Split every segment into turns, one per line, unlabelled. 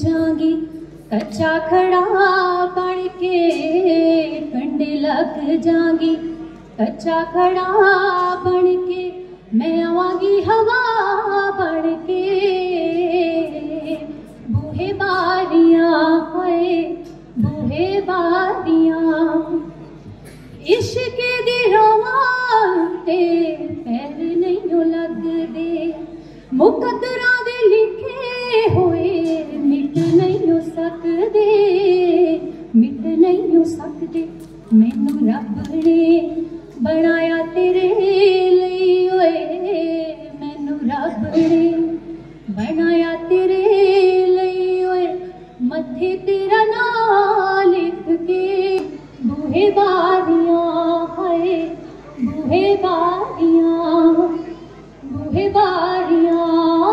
जागी कच्चा खड़ा बन के कंडे लग जागी कच्चा खड़ा बन के मैं आवांगी हवा बन के बूहे बारियां है बूहे बारियां इश्क दी रवां ते पैर नहीं लगदे मुकद्दरां दे लिखे होए मिट नहीं सकदे मिट नहीं सकदे मैनू रब ने बनाया तेरे लई ओए मैनू रब ने बनाया तेरे लई ओए मत्थे तेरा नाम लिख के बूहे बारियां है बूहे बारियां बूहे बारियां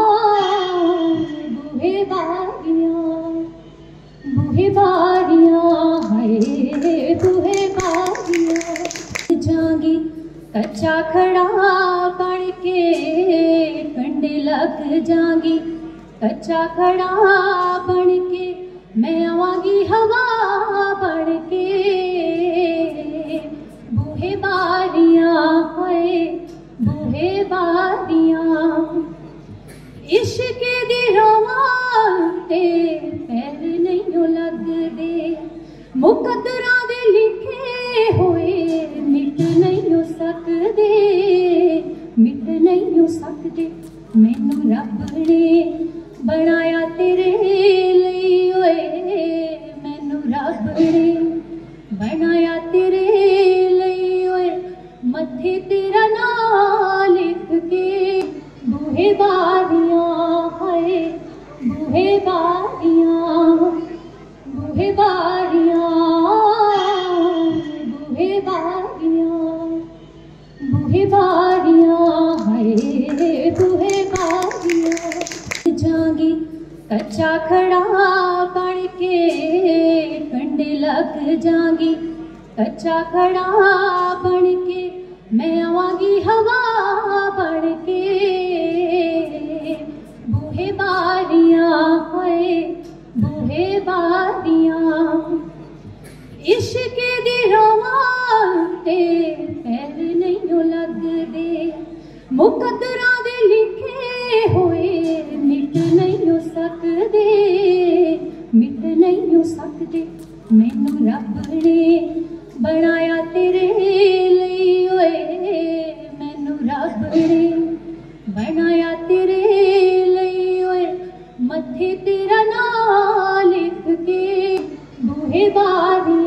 बूहे बारियां बूहे बारियां है बूहे बारियां जागी कच्चा खड़ा बन के कंडे लग जागी कच्चा खड़ा बन के मैं आवांगी हवा बन के बूहे बारियां है बूहे बारियां इश्क दी रवां ते पैर नहीं लगदे मुकद्दरां दे लिखे होए मिट नहीं सकदे मिट नहीं सकदे मैनू रब ने बनाया तेरे लई ओए मैनू रब ने बनाया तेरे लई ओए मत्थे तेरा नाम लिख के बूहे बारियां है बूहे बारियां बूहे बारियां बूहे बारियां बूहे बारियां है बूहे बारियां जागी कच्चा खड़ा बन के कंडे लग जागी कच्चा खड़ा बन के मैं आवांगी हवा बन के बूहे बारियां है बूहे बारियां इश्क दी रवां ते पैर नहीं लगदे मुकद्दरां दे लिखे होए मिट नहीं सकदे मिट नहीं सकदे मैनू रब ने बनाया तेरे लई ओए मैनू रब ने बनाया तेरे लई ओए मत्थे तेरा नाम लिख के बूहे बारियां